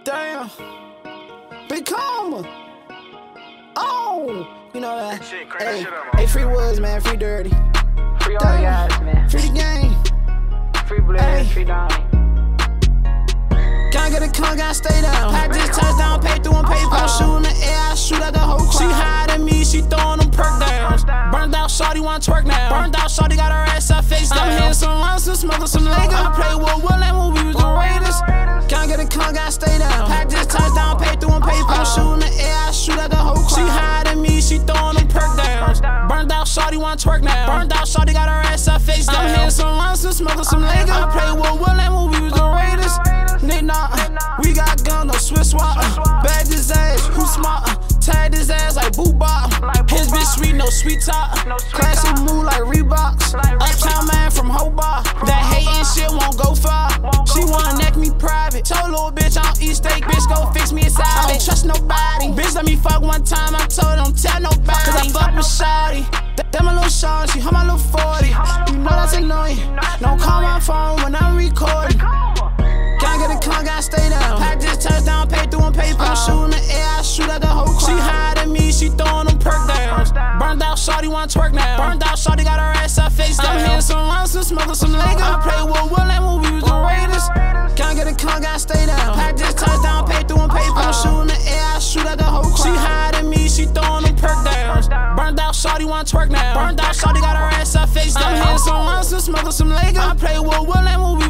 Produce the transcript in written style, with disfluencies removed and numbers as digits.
Damn. Big Karma. Oh, you know that. Hey, free Woods, man. Free Dirty. Free all the guys, man. Free the game. Free Blade, free Donnie. Can't get a con, gotta stay down. Pack this touchdown, pay through and PayPal. Shoot in the air, I shoot at the whole crowd. She higher than me, she throwing them perk downs. Burned out, shawty wanna twerk now. Burned out, shawty got her ass up face down. I'm hitting some runs, some smoking some Lego. I played with Willem when we was the Raiders. Can't get a con, gotta stay down. Pack this touchdown, pay through and PayPal. Shoot in the air, I shoot at the whole crowd. She higher than me, she throwing them perk downs. Burned out, shawty wanna twerk now. Burned out, shawty got her ass up face down. I'm hitting some runs, some smoking some Lego. I played with Willem when we was the Raiders. We got guns, no Swiss swap. Bag his ass, who smart? Tag his ass like Boobop. His bitch sweet, no sweet top. Classic move like Reeboks. Uptown man from Hobart. That hating shit won't go far. She wanna neck me private. Told little bitch I don't eat steak. Bitch go fix me inside. I don't trust nobody. Bitch let me fuck one time. I told her don't tell nobody. Cause I fuck with shawty. That my little shawty, she my little 40. You know that's annoying. Don't call my phone when I'm recording. Can't get a con, gotta stay down. Pack this touchdown, pay through and PayPal. Shoot in the air, I shoot at the whole crowd. She higher than me, she throwing them perk downs. Burned out, shawty wanna twerk now. Burned out, shawty got her ass up face down. I'm hitting some runs, some smoking some Lego. I played with Willem when we was the Raiders. Can't get a con, gotta stay down. Pack this touchdown, pay through and PayPal. Shoot in the air, I shoot at the whole crowd. She higher than me, she throwing them perk downs. Burned out, shawty wanna twerk now. Burned out, shawty got her ass up face down. I'm hitting some runs, some smoking some Lego. I played with Willem when we